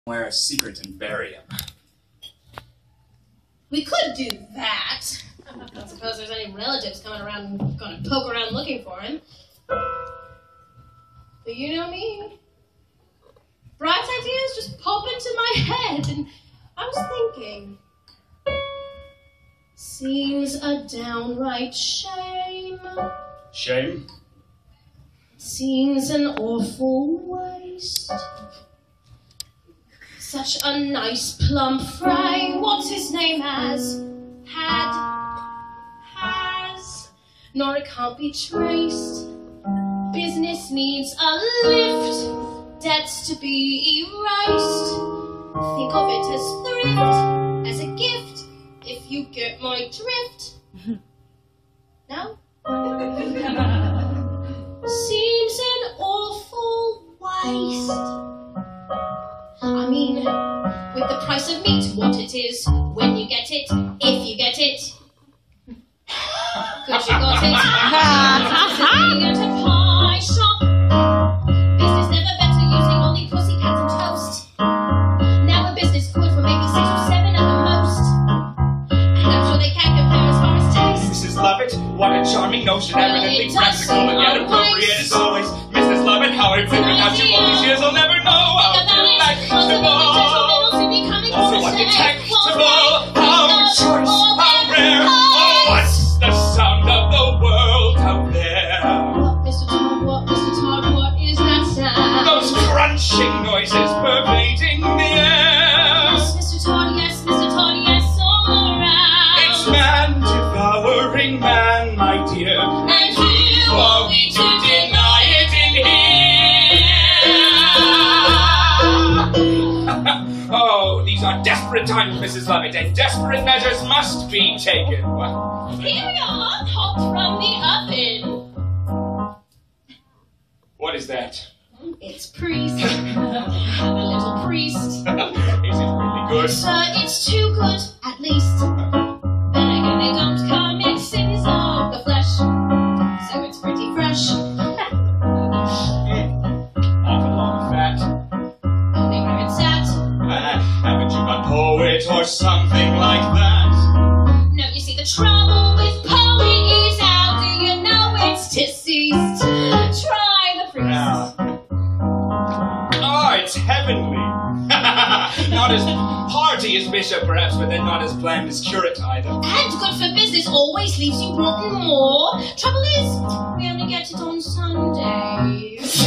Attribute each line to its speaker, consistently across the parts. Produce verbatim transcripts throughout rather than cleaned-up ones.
Speaker 1: somewhere a secret and bury him.
Speaker 2: We could do that. I don't suppose there's any relatives coming around and gonna poke around looking for him. But you know me. Bright ideas just pop into my head, and I was thinking, seems a downright shame.
Speaker 1: Shame?
Speaker 2: Seems an awful waste. Such a nice plump fry, what's his name has, had, has, nor it can't be traced. Business needs a lift, debts to be erased. Think of it as thrift, as a gift, if you get my drift. No? Seems an awful waste. I mean, with the price of meat, what it is, when you get it, if you get it. Cause you got it. Sitting at a pie shop. Business never better using only pussycat and toast. Now a business good for maybe six or seven at the most. And I'm sure they can't compare as far as taste.
Speaker 1: Missus Lovett, what a charming notion, well, evidently practical and yet appropriate as always. Missus Lovett, how it's been without you all these years, I'll never know how delectable. Also undetectable, how choice, how rare. Oh, what's the sound of the world out there?
Speaker 2: What, Mister Todd, what, Mister Todd, what is that sound?
Speaker 1: Those crunching noises pervading the air.
Speaker 2: Yes, Mister Todd, yes, Mister Todd, yes, all around.
Speaker 1: It's man devouring man, my dear.
Speaker 2: And who are we to deny it in here?
Speaker 1: Oh, these are desperate times, Missus Lovett, and desperate measures must be taken. What?
Speaker 2: Here we are, hot from the oven.
Speaker 1: What is that?
Speaker 2: It's priest. The little priest.
Speaker 1: Is it really good?
Speaker 2: Sir, it's too good, at least. Then again, they don't commit sins of the flesh, so it's pretty fresh.
Speaker 1: Awful long fat.
Speaker 2: Only where it's at.
Speaker 1: Uh, haven't you a poet or something like that?
Speaker 2: No, you see, the trouble with poet is how do you know it's deceased? Try the priest.
Speaker 1: Now. Oh, it's heavenly. Not as hearty as bishop, perhaps, but then not as bland as curate either.
Speaker 2: And good for business always leaves you wanting more. Trouble is, we only get it on Sundays.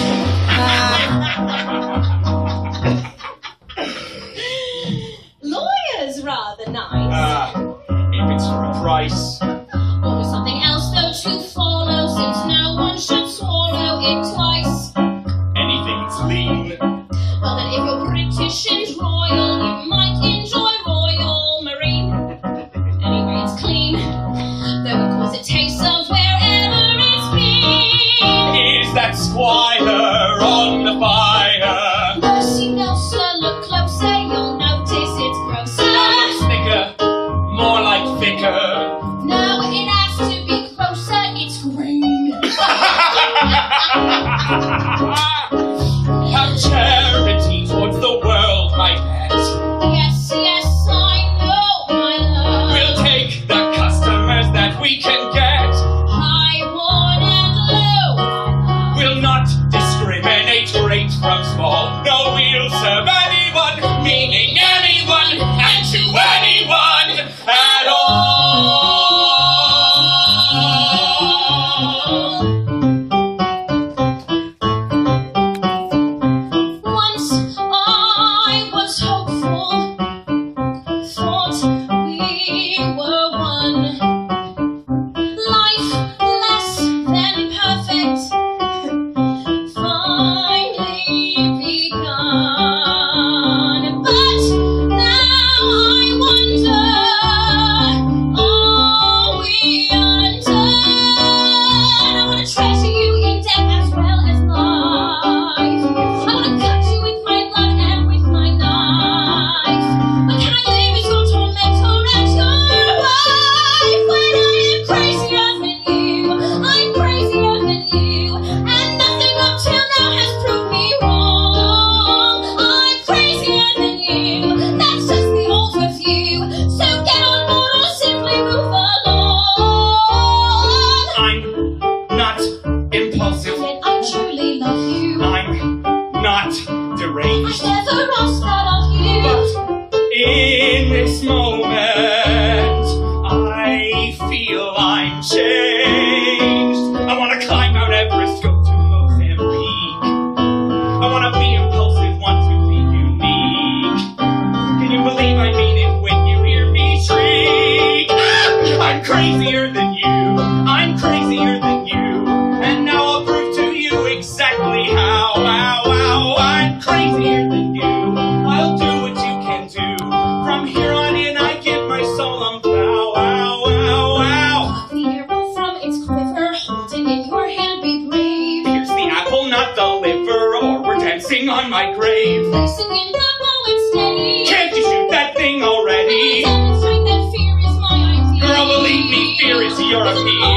Speaker 2: Lawyers rather nice.
Speaker 1: Ah, if it's for a price.
Speaker 2: Or with something else though to follow, since no one should swallow it twice.
Speaker 1: Anything that's lean.
Speaker 2: Well then, if you're British and royal, you might enjoy Royal Marine. Anyway, it's clean, though of course it tastes of wherever it's been.
Speaker 1: Is that squire on the fire?
Speaker 2: Mercy, no sir, look closer, you'll notice it's grosser.
Speaker 1: It's thicker, more like thicker.
Speaker 2: No, it has to be grosser, it's green.
Speaker 1: Have charity towards the world, my pet.
Speaker 2: Yes, yes, I know, my love.
Speaker 1: We'll take the customers that we can get.
Speaker 2: High, worn, and low, my love.
Speaker 1: We'll not discriminate great from small. No, we'll serve anyone, meaning anyone, and to anyone at all. European.